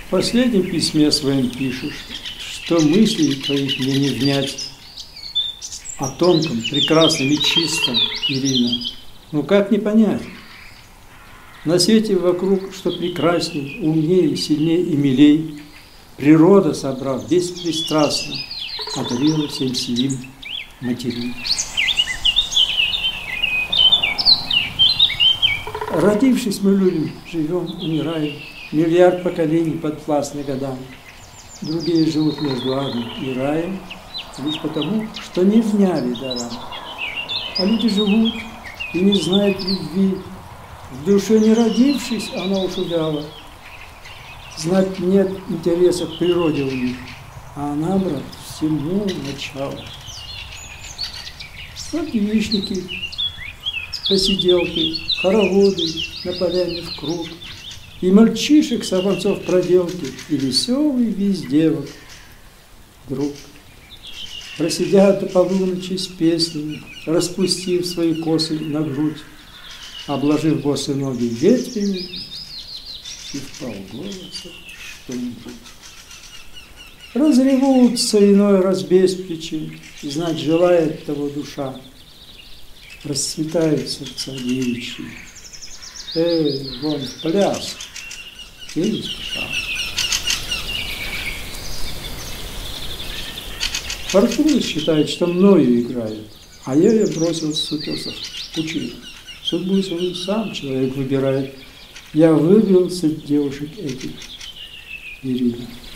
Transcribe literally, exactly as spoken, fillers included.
В последнем письме своем пишешь, что мыслей твоих мне не внять о тонком, прекрасном и чистом, Ирина. Ну как не понять? На свете вокруг, что прекрасней, умнее, сильнее и милей, природа, собрав беспристрастно, одарила всем сим матерей. Родившись, мы любим, живем, умираем. Миллиард поколений подвластны годам. Другие живут между адом и раем лишь потому, что не вняли дарам. А люди живут и не знают любви. В душе не родившись, она уж увяла. Знать нет интереса к природе у них, а она, брат, всему начало. Вот девичники, посиделки, хороводы на поляне в круг, и мальчишек, сорванцов проделки, и веселый весь девок друг. Просидят до полуночи с песнями, распустив свои косы на грудь, обложив босые ноги ветвями, и вполголоса что-нибудь. Разревутся иной раз без причин, и знать желает того душа. Расцветают сердца девичьи. Эй, вон в пляс, и не спеша. Фортуна считает, что мною играет, а я ее бросил с утесов пучину. Судьбу свою сам человек выбирает. Я выбрался девушек этих, Ирина.